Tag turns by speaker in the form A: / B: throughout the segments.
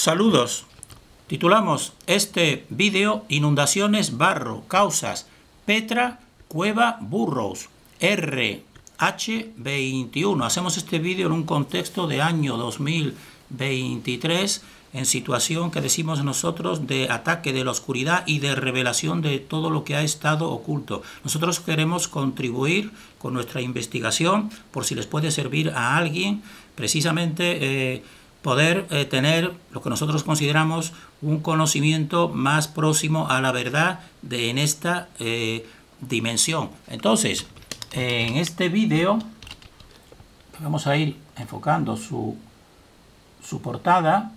A: Saludos. Titulamos este vídeo Inundaciones Barro, causas Petra, Cueva Burrows, RH21. Hacemos este vídeo en un contexto de año 2023, en situación que decimos nosotros de ataque de la oscuridad y de revelación de todo lo que ha estado oculto. Nosotros queremos contribuir con nuestra investigación, por si les puede servir a alguien, precisamente poder tener lo que nosotros consideramos un conocimiento más próximo a la verdad en esta dimensión. Entonces, en este vídeo vamos a ir enfocando su portada,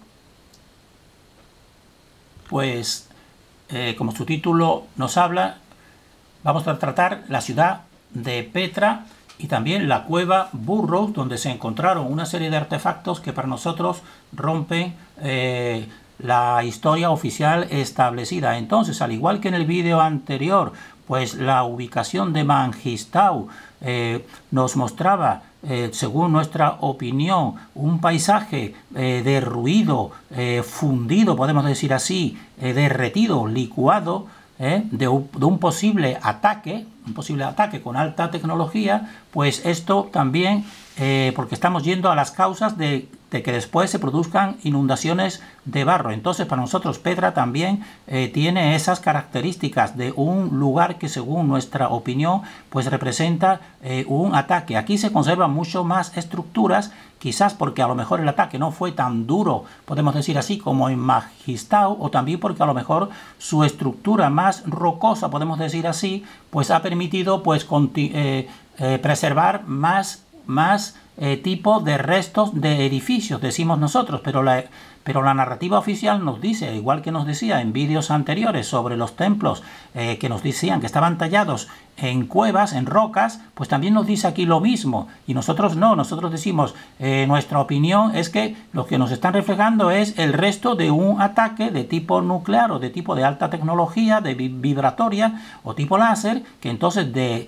A: pues como su título nos habla, vamos a tratar la ciudad de Petra y también la cueva Burrows, donde se encontraron una serie de artefactos que para nosotros rompen la historia oficial establecida. Entonces, al igual que en el vídeo anterior, pues la ubicación de Mangistau nos mostraba, según nuestra opinión, un paisaje derruido, fundido, podemos decir así, derretido, licuado, de un posible ataque con alta tecnología. Pues esto también, porque estamos yendo a las causas de que después se produzcan inundaciones de barro. Entonces, para nosotros Petra también tiene esas características de un lugar que, según nuestra opinión, pues representa un ataque. Aquí se conservan mucho más estructuras, quizás porque a lo mejor el ataque no fue tan duro, podemos decir así, como en Mangistau, o también porque a lo mejor su estructura más rocosa, podemos decir así, pues ha permitido pues preservar más tipo de restos de edificios, decimos nosotros, pero la narrativa oficial nos dice, igual que nos decía en vídeos anteriores sobre los templos que nos decían que estaban tallados en cuevas, en rocas, pues también nos dice aquí lo mismo, y nosotros no, nosotros decimos, nuestra opinión es que lo que nos están reflejando es el resto de un ataque de tipo nuclear o de tipo de alta tecnología, de vibratoria o tipo láser, que entonces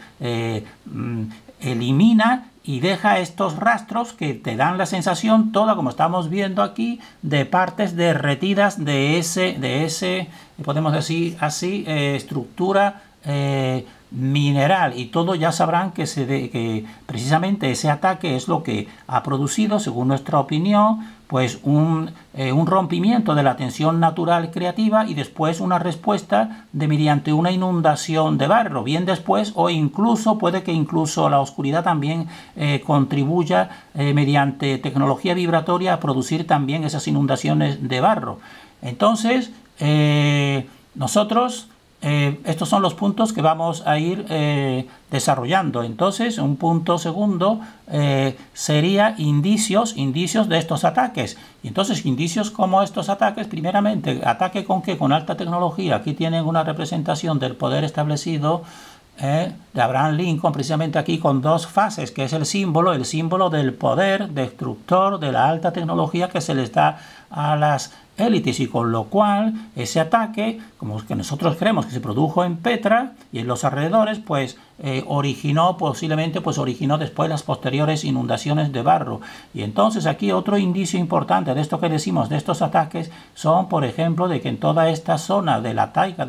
A: elimina y deja estos rastros que te dan la sensación toda, como estamos viendo aquí, de partes derretidas de ese podemos decir así, estructura mineral, y todo ya sabrán que precisamente ese ataque es lo que ha producido, según nuestra opinión, pues un rompimiento de la tensión natural creativa y después una respuesta mediante una inundación de barro, bien después, o incluso puede que incluso la oscuridad también contribuya mediante tecnología vibratoria a producir también esas inundaciones de barro. Entonces, nosotros estos son los puntos que vamos a ir desarrollando. Entonces, un punto segundo sería indicios de estos ataques. Y entonces, indicios como estos ataques, primeramente, ¿ataque con qué? Con alta tecnología. Aquí tienen una representación del poder establecido de Abraham Lincoln, precisamente aquí con dos fases, que es el símbolo del poder destructor de la alta tecnología que se les da a las élites, y con lo cual ese ataque, como que nosotros creemos que se produjo en Petra y en los alrededores, pues originó después las posteriores inundaciones de barro. Y entonces aquí otro indicio importante de esto que decimos de estos ataques son, por ejemplo, de que en toda esta zona de la taiga,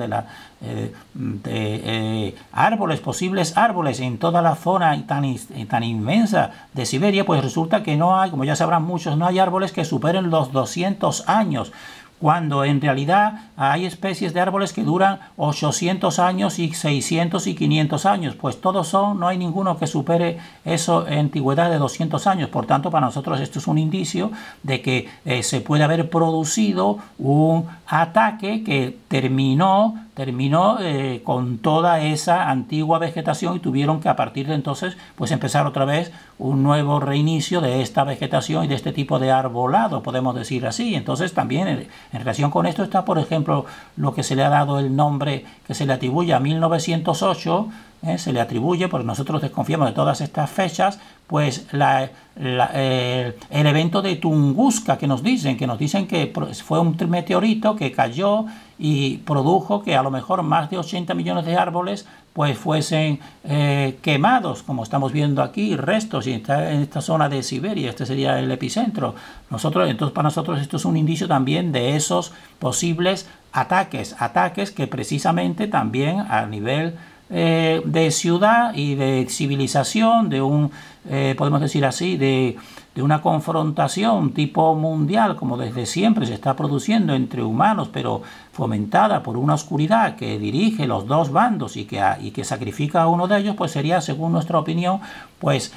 A: árboles, posibles árboles, en toda la zona tan inmensa de Siberia, pues resulta que no hay, como ya sabrán muchos, no hay árboles que superen los 200 años, cuando en realidad hay especies de árboles que duran 800 años y 600 y 500 años, pues todos no hay ninguno que supere eso en antigüedad de 200 años. Por tanto, para nosotros esto es un indicio de que se puede haber producido un ataque que terminó con toda esa antigua vegetación, y tuvieron que a partir de entonces pues empezar otra vez un nuevo reinicio de esta vegetación y de este tipo de arbolado, podemos decir así. Entonces también en relación con esto está, por ejemplo, lo que se le ha dado el nombre que se le atribuye a 1908, se le atribuye, porque nosotros desconfiamos de todas estas fechas, pues el evento de Tunguska que nos dicen que fue un meteorito que cayó y produjo que a lo mejor más de 80 millones de árboles pues fuesen quemados, como estamos viendo aquí, restos, y está en esta zona de Siberia. Este sería el epicentro. Entonces para nosotros esto es un indicio también de esos posibles ataques que precisamente también a nivel de ciudad y de civilización, podemos decir así, de una confrontación tipo mundial, como desde siempre se está produciendo entre humanos, pero fomentada por una oscuridad que dirige los dos bandos y que sacrifica a uno de ellos, pues sería, según nuestra opinión, pues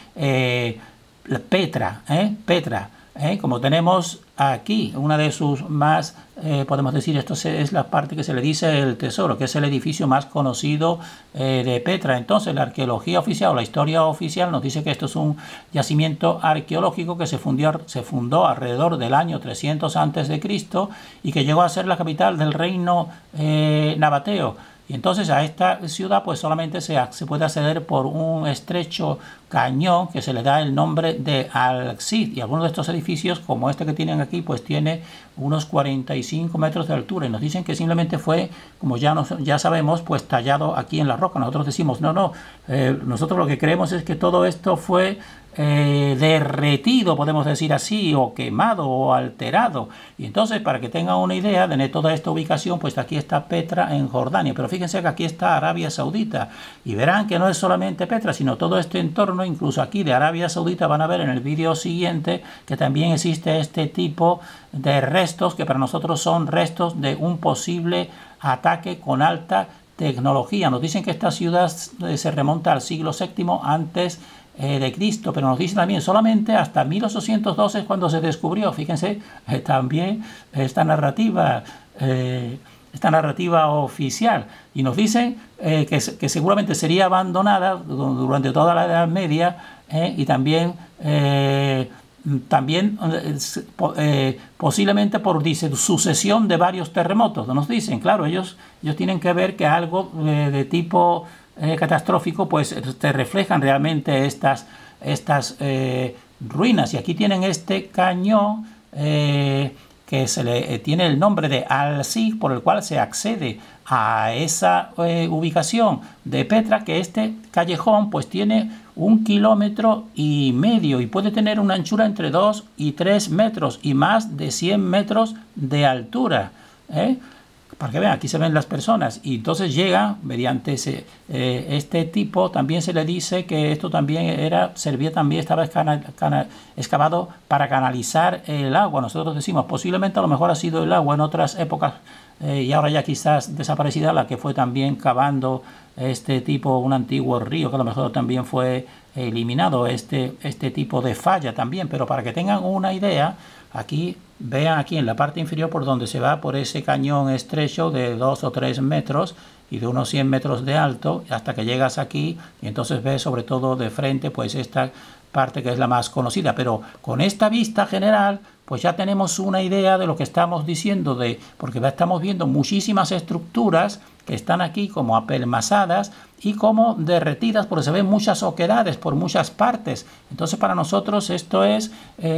A: Petra, como tenemos aquí, una de sus más, podemos decir, esto es la parte que se le dice el tesoro, que es el edificio más conocido de Petra. Entonces la arqueología oficial o la historia oficial nos dice que esto es un yacimiento arqueológico que se fundó alrededor del año 300 a.C. y que llegó a ser la capital del reino nabateo. Y entonces a esta ciudad pues solamente se puede acceder por un estrecho cañón que se le da el nombre de Al-Cid. Y algunos de estos edificios, como este que tienen aquí, pues tiene unos 45 metros de altura. Y nos dicen que simplemente fue, como ya sabemos, pues tallado aquí en la roca. Nosotros decimos, no, nosotros lo que creemos es que todo esto fue derretido, podemos decir así, o quemado o alterado. Y entonces, para que tengan una idea de toda esta ubicación, pues aquí está Petra en Jordania, pero fíjense que aquí está Arabia Saudita, y verán que no es solamente Petra, sino todo este entorno, incluso aquí de Arabia Saudita van a ver en el vídeo siguiente que también existe este tipo de restos, que para nosotros son restos de un posible ataque con alta tecnología. Nos dicen que esta ciudad se remonta al siglo VII antes de Cristo, pero nos dice también solamente hasta 1812 cuando se descubrió. Fíjense también esta narrativa oficial, y nos dicen que seguramente sería abandonada durante toda la Edad Media, y también posiblemente por sucesión de varios terremotos. Nos dicen, claro, ellos tienen que ver que algo de tipo catastrófico pues te reflejan realmente estas ruinas. Y aquí tienen este cañón que se le tiene el nombre de Al-Cid, por el cual se accede a esa ubicación de Petra, que este callejón pues tiene 1,5 kilómetros y puede tener una anchura entre 2 y 3 metros y más de 100 metros de altura, para que vean, aquí se ven las personas. Y entonces llega mediante este tipo, también se le dice que esto también estaba excavado para canalizar el agua. Nosotros decimos, posiblemente a lo mejor ha sido el agua en otras épocas, y ahora ya quizás desaparecida, la que fue también cavando este tipo, un antiguo río, que a lo mejor también fue eliminado este tipo de falla también. Pero para que tengan una idea, vean aquí en la parte inferior por donde se va por ese cañón estrecho de 2 o 3 metros y de unos 100 metros de alto, hasta que llegas aquí, y entonces ves sobre todo de frente pues esta parte que es la más conocida. Pero con esta vista general pues ya tenemos una idea de lo que estamos diciendo, porque estamos viendo muchísimas estructuras que están aquí como apelmazadas y como derretidas, porque se ven muchas oquedades por muchas partes. Entonces para nosotros esto es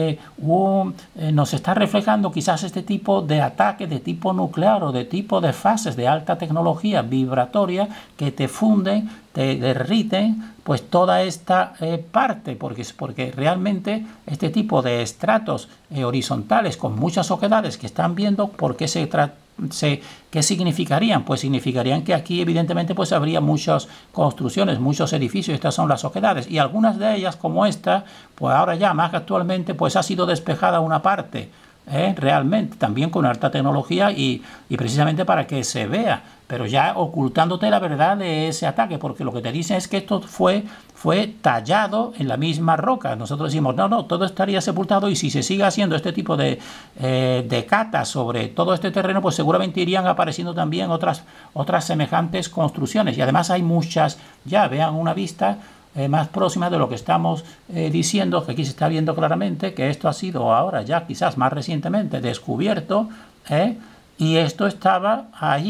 A: nos está reflejando quizás este tipo de ataque de tipo nuclear o de tipo de fases de alta tecnología vibratoria que te funden, te derriten pues toda esta parte, porque realmente este tipo de estratos horizontales con muchas oquedades que están viendo, ¿por qué ¿qué significarían? Pues significarían que aquí evidentemente pues habría muchas construcciones, muchos edificios. Estas son las oquedades, y algunas de ellas, como esta, pues ahora ya más actualmente pues ha sido despejada una parte, realmente también con alta tecnología y precisamente para que se vea, pero ya ocultándote la verdad de ese ataque, porque lo que te dicen es que esto fue tallado en la misma roca. Nosotros decimos, no, todo estaría sepultado, y si se sigue haciendo este tipo de catas sobre todo este terreno, pues seguramente irían apareciendo también otras semejantes construcciones. Y además hay muchas, ya vean una vista más próxima de lo que estamos diciendo, que aquí se está viendo claramente que esto ha sido ahora ya quizás más recientemente descubierto, y esto estaba allí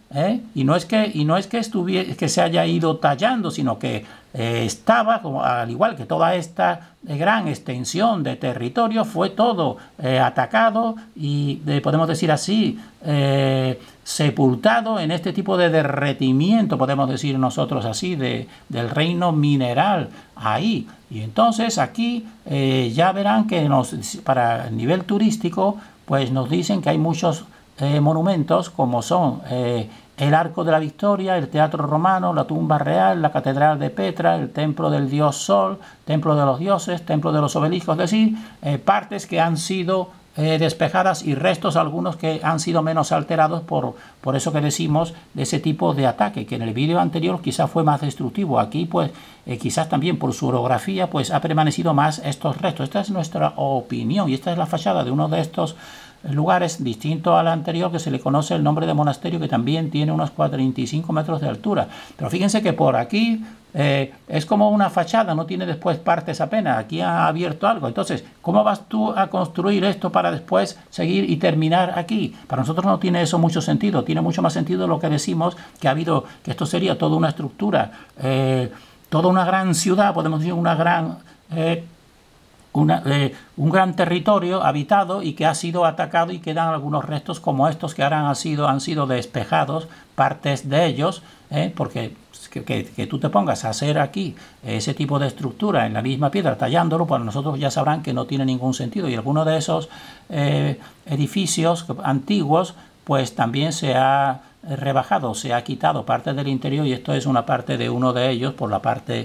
A: Y no es que se haya ido tallando, sino que estaba, como, al igual que toda esta gran extensión de territorio, fue todo atacado y, podemos decir así, sepultado en este tipo de derretimiento, podemos decir nosotros así, del reino mineral ahí. Y entonces aquí ya verán que para el nivel turístico, pues nos dicen que hay muchos monumentos como son el Arco de la Victoria, el Teatro Romano, la Tumba Real, la Catedral de Petra, el Templo del Dios Sol, Templo de los Dioses, Templo de los Obeliscos, es decir, partes que han sido despejadas y restos algunos que han sido menos alterados por eso que decimos de ese tipo de ataque, que en el vídeo anterior quizás fue más destructivo. Aquí pues quizás también por su orografía pues ha permanecido más estos restos. Esta es nuestra opinión y esta es la fachada de uno de estos lugares distinto al anterior, que se le conoce el nombre de monasterio, que también tiene unos 45 metros de altura. Pero fíjense que por aquí es como una fachada, no tiene después partes apenas. Aquí ha abierto algo. Entonces, ¿cómo vas tú a construir esto para después seguir y terminar aquí? Para nosotros no tiene eso mucho sentido. Tiene mucho más sentido lo que decimos, que esto sería toda una estructura, toda una gran ciudad, podemos decir una gran un gran territorio habitado y que ha sido atacado, y quedan algunos restos como estos que ahora han sido despejados, partes de ellos, porque que tú te pongas a hacer aquí ese tipo de estructura en la misma piedra, tallándolo, pues nosotros ya sabrán que no tiene ningún sentido. Y alguno de esos edificios antiguos pues también se ha rebajado, se ha quitado parte del interior, y esto es una parte de uno de ellos por la parte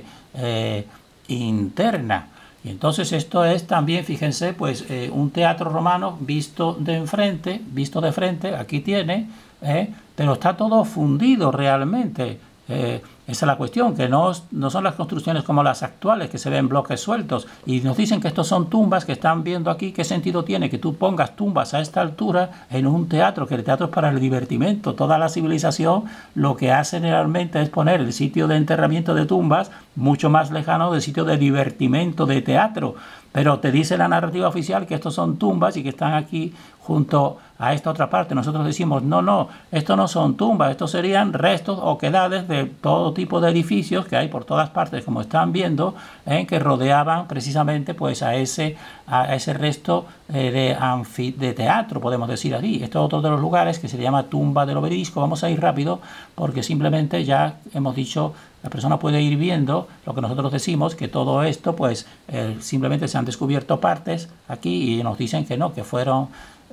A: interna. Y entonces esto es también, fíjense, pues un teatro romano visto de frente, aquí tiene, pero está todo fundido realmente. Esa es la cuestión, que no son las construcciones como las actuales, que se ven bloques sueltos, y nos dicen que estos son tumbas que están viendo aquí. ¿Qué sentido tiene que tú pongas tumbas a esta altura en un teatro? Que el teatro es para el divertimento. Toda la civilización lo que hace generalmente es poner el sitio de enterramiento de tumbas mucho más lejano del sitio de divertimento de teatro. Pero te dice la narrativa oficial que estos son tumbas y que están aquí junto a esta otra parte. Nosotros decimos, no, esto no son tumbas, estos serían restos o quedades de todo tipo de edificios que hay por todas partes, como están viendo, que rodeaban precisamente pues a ese resto de teatro, podemos decir así. Esto es otro de los lugares que se llama Tumba del Obelisco. Vamos a ir rápido porque simplemente ya hemos dicho, la persona puede ir viendo lo que nosotros decimos, que todo esto pues simplemente se han descubierto partes aquí y nos dicen que no, que fueron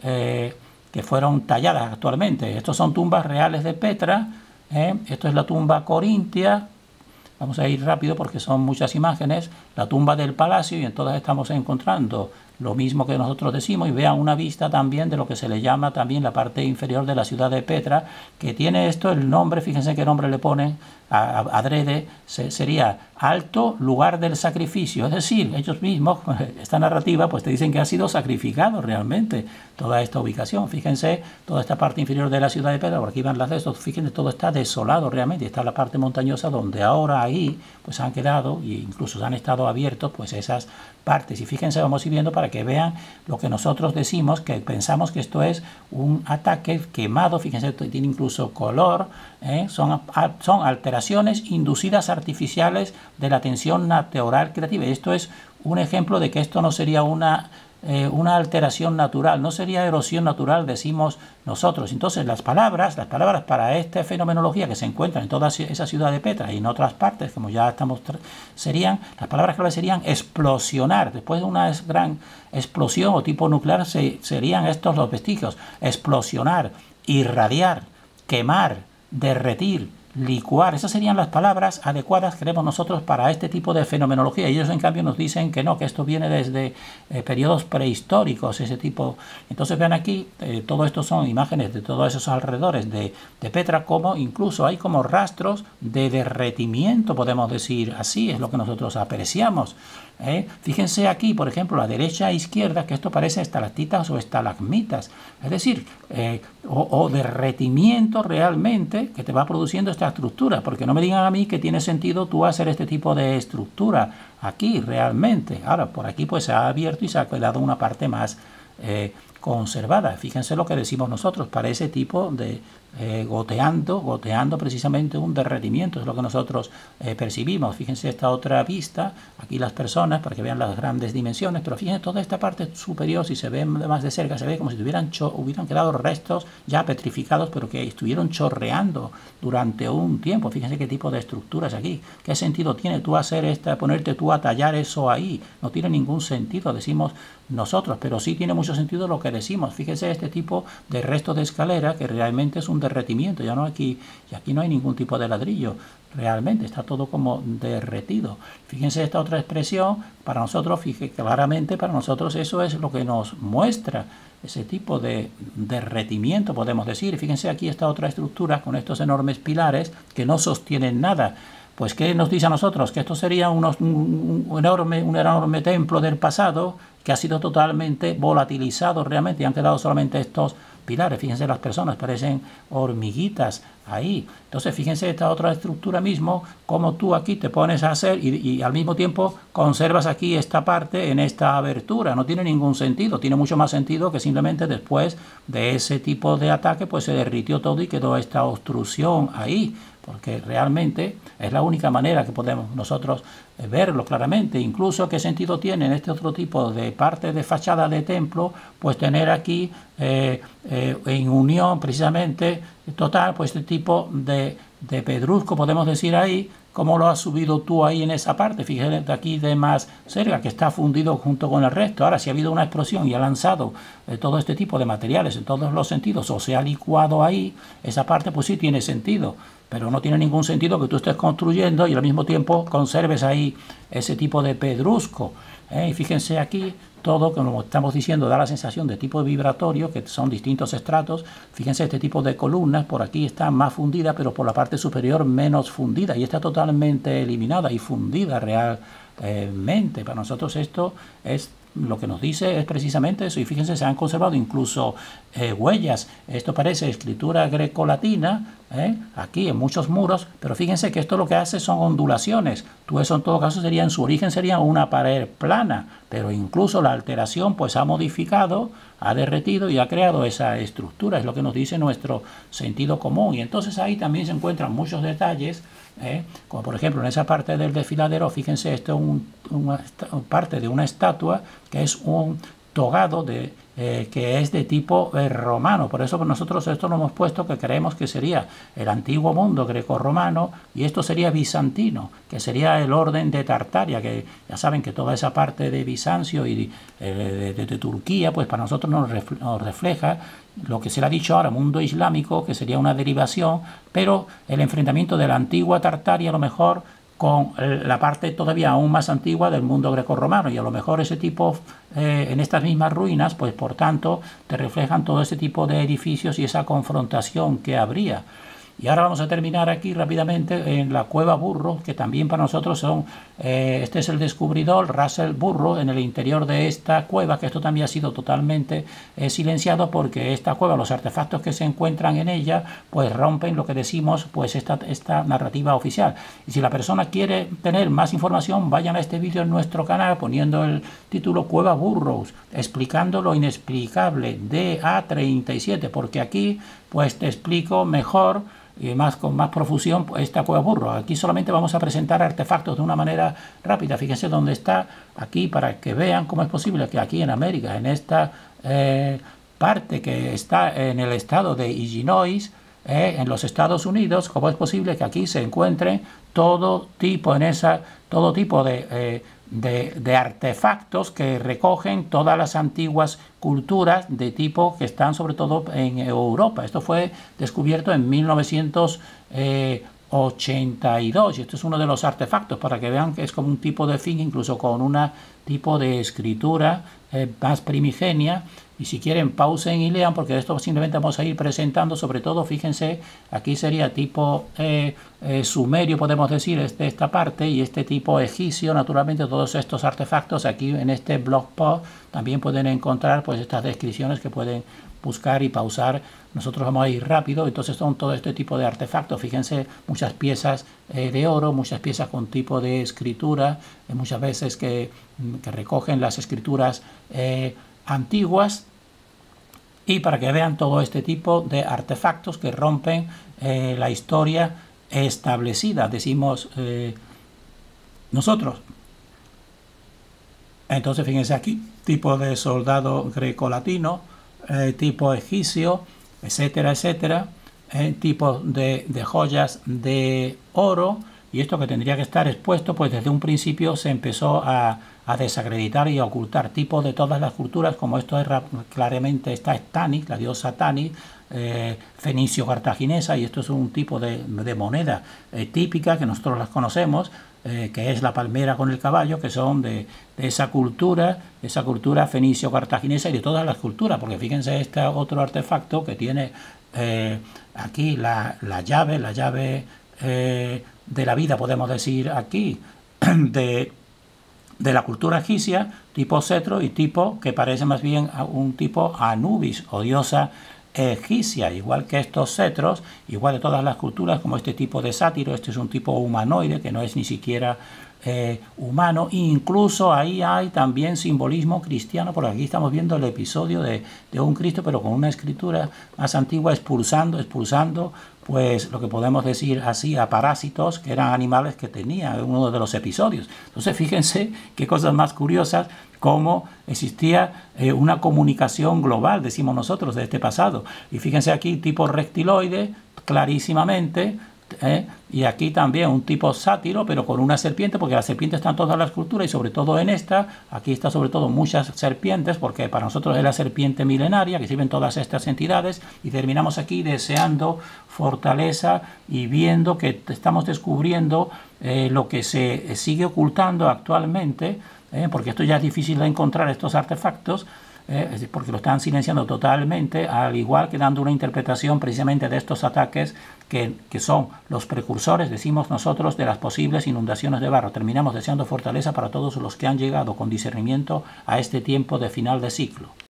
A: talladas actualmente. Estos son tumbas reales de Petra. Esto es la tumba corintia. Vamos a ir rápido porque son muchas imágenes. La tumba del palacio, y en todas estamos encontrando lo mismo que nosotros decimos, y vean una vista también de lo que se le llama también la parte inferior de la ciudad de Petra, que tiene esto el nombre, fíjense qué nombre le ponen adrede, sería alto lugar del sacrificio. Es decir, ellos mismos, esta narrativa, pues te dicen que ha sido sacrificado realmente toda esta ubicación. Fíjense toda esta parte inferior de la ciudad de Petra, por aquí van las de estos, fíjense, todo está desolado realmente. Está la parte montañosa donde ahora ahí pues han quedado, e incluso han estado abiertos pues esas partes. Y fíjense, vamos a ir viendo para que vean lo que nosotros decimos, que pensamos que esto es un ataque quemado. Fíjense, tiene incluso color, son alteraciones inducidas artificiales de la tensión natural creativa. Y esto es un ejemplo de que esto no sería una alteración natural, no sería erosión natural, decimos nosotros. Entonces las palabras para esta fenomenología que se encuentra en toda esa ciudad de Petra y en otras partes, como ya estamos, las palabras clave serían explosionar. Después de una gran explosión o tipo nuclear serían estos los vestigios: explosionar, irradiar, quemar, derretir, licuar. Esas serían las palabras adecuadas, creemos nosotros, para este tipo de fenomenología. Y ellos en cambio nos dicen que no, que esto viene desde periodos prehistóricos, ese tipo. Entonces vean aquí, todo esto son imágenes de todos esos alrededores de Petra, como incluso hay como rastros de derretimiento, podemos decir así, es lo que nosotros apreciamos. Fíjense aquí, por ejemplo, a la derecha e izquierda, que esto parece estalactitas o estalagmitas, es decir, o derretimiento realmente que te va produciendo esta estructura, porque no me digan a mí que tiene sentido tú hacer este tipo de estructura aquí realmente. Ahora, por aquí pues se ha abierto y se ha quedado una parte más conservada. Fíjense lo que decimos nosotros, para ese tipo de goteando precisamente un derretimiento, es lo que nosotros percibimos. Fíjense esta otra vista, aquí las personas, para que vean las grandes dimensiones, pero fíjense toda esta parte superior, si se ve más de cerca, se ve como si hubieran quedado restos ya petrificados, pero que estuvieron chorreando durante un tiempo. Fíjense qué tipo de estructuras aquí, qué sentido tiene tú ponerte tú a tallar eso ahí, no tiene ningún sentido, decimos nosotros, pero sí tiene mucho sentido lo que decimos. Fíjense este tipo de resto de escalera que realmente es un derretimiento, ya no aquí no hay ningún tipo de ladrillo, realmente está todo como derretido. Fíjense esta otra expresión, para nosotros, claramente para nosotros eso es lo que nos muestra ese tipo de derretimiento, podemos decir. Fíjense aquí esta otra estructura con estos enormes pilares que no sostienen nada. Pues ¿qué nos dice a nosotros? Que esto sería un enorme templo del pasado que ha sido totalmente volatilizado realmente y han quedado solamente estos pilares. Fíjense, las personas parecen hormiguitas ahí. Entonces fíjense esta otra estructura mismo, como tú aquí te pones a hacer y al mismo tiempo conservas aquí esta parte en esta abertura. No tiene ningún sentido, tiene mucho más sentido que simplemente después de ese tipo de ataque pues se derritió todo y quedó esta obstrucción ahí, porque realmente es la única manera que podemos nosotros verlo claramente. Incluso qué sentido tiene en este otro tipo de parte de fachada de templo pues tener aquí en unión precisamente total pues este tipo de pedrusco, podemos decir ahí, como lo has subido tú ahí en esa parte. Fíjate aquí de más cerca que está fundido junto con el resto. Ahora, si ha habido una explosión y ha lanzado todo este tipo de materiales en todos los sentidos o se ha licuado ahí, esa parte pues sí tiene sentido, pero no tiene ningún sentido que tú estés construyendo y al mismo tiempo conserves ahí ese tipo de pedrusco. Y fíjense aquí, todo, como estamos diciendo, da la sensación de tipo vibratorio, que son distintos estratos. Fíjense este tipo de columnas, por aquí está más fundida, pero por la parte superior menos fundida, y está totalmente eliminada y fundida realmente. Para nosotros esto es lo que nos dice es precisamente eso, y fíjense, se han conservado incluso huellas. Esto parece escritura grecolatina, aquí en muchos muros, pero fíjense que esto lo que hace son ondulaciones. Eso en todo caso sería, en su origen sería una pared plana, pero incluso la alteración pues ha modificado, ha derretido y ha creado esa estructura, es lo que nos dice nuestro sentido común. Y entonces ahí también se encuentran muchos detalles, como por ejemplo en esa parte del desfiladero, fíjense, esto es una parte de una estatua que es un togado que es de tipo romano. Por eso nosotros esto lo hemos puesto, que creemos que sería el antiguo mundo greco-romano y esto sería bizantino, que sería el orden de Tartaria, que ya saben que toda esa parte de Bizancio y de Turquía, pues para nosotros nos refleja lo que se le ha dicho ahora mundo islámico, que sería una derivación, pero el enfrentamiento de la antigua Tartaria a lo mejor con la parte todavía aún más antigua del mundo grecorromano, y a lo mejor ese tipo, en estas mismas ruinas, pues por tanto, te reflejan todo ese tipo de edificios y esa confrontación que habría. Y ahora vamos a terminar aquí rápidamente en la cueva Burro, que también para nosotros son, este es el descubridor Russell Burro en el interior de esta cueva, que esto también ha sido totalmente silenciado, porque esta cueva, los artefactos que se encuentran en ella, pues rompen lo que decimos, pues esta narrativa oficial. Y si la persona quiere tener más información, vayan a este vídeo en nuestro canal poniendo el título Cueva Burrows, explicando lo inexplicable de A37, porque aquí pues te explico mejor y con más profusión esta cueva Burro. Aquí solamente vamos a presentar artefactos de una manera rápida. Fíjense dónde está aquí, para que vean cómo es posible que aquí en América, en esta parte que está en el estado de Illinois, en los Estados Unidos, cómo es posible que aquí se encuentren todo tipo de artefactos que recogen todas las antiguas culturas de tipo que están sobre todo en Europa. Esto fue descubierto en 1982 y esto es uno de los artefactos, para que vean que es como un tipo de fin, incluso con un tipo de escritura más primigenia. Y si quieren, pausen y lean, porque de esto simplemente vamos a ir presentando. Sobre todo, fíjense, aquí sería tipo sumerio, podemos decir, esta parte, y este tipo egipcio. Naturalmente, todos estos artefactos aquí en este blog post también pueden encontrar pues estas descripciones que pueden buscar y pausar. Nosotros vamos a ir rápido. Entonces son todo este tipo de artefactos. Fíjense, muchas piezas de oro, muchas piezas con tipo de escritura, muchas veces que recogen las escrituras antiguas. y para que vean todo este tipo de artefactos que rompen la historia establecida, decimos nosotros. Entonces fíjense aquí, tipo de soldado grecolatino, tipo egipcio, etcétera, etcétera, tipo de joyas de oro, y esto que tendría que estar expuesto, pues desde un principio se empezó a desacreditar y a ocultar tipos de todas las culturas, como esto es claramente está Tanis, la diosa Tanis, fenicio-cartaginesa, y esto es un tipo de moneda típica que nosotros las conocemos, que es la palmera con el caballo, que son de esa cultura fenicio-cartaginesa y de todas las culturas, porque fíjense este otro artefacto que tiene aquí la llave de la vida, podemos decir aquí, de la cultura egipcia, tipo cetro y tipo que parece más bien a un tipo Anubis o diosa egipcia, igual que estos cetros, igual de todas las culturas, como este tipo de sátiro. Este es un tipo humanoide que no es ni siquiera humano. Incluso ahí hay también simbolismo cristiano, porque aquí estamos viendo el episodio de un Cristo, pero con una escritura más antigua, expulsando pues lo que podemos decir así a parásitos, que eran animales que tenía en uno de los episodios. Entonces fíjense qué cosas más curiosas, cómo existía una comunicación global, decimos nosotros, de este pasado. Y fíjense aquí, tipo reptiloide, clarísimamente, y aquí también un tipo sátiro, pero con una serpiente, porque las serpientes están en todas las culturas y sobre todo en esta, aquí está sobre todo muchas serpientes, porque para nosotros es la serpiente milenaria que sirven todas estas entidades, y terminamos aquí deseando fortaleza y viendo que estamos descubriendo lo que se sigue ocultando actualmente, porque esto ya es difícil de encontrar, estos artefactos, porque lo están silenciando totalmente, al igual que dando una interpretación precisamente de estos ataques que son los precursores, decimos nosotros, de las posibles inundaciones de barro. Terminamos deseando fortaleza para todos los que han llegado con discernimiento a este tiempo de final de ciclo.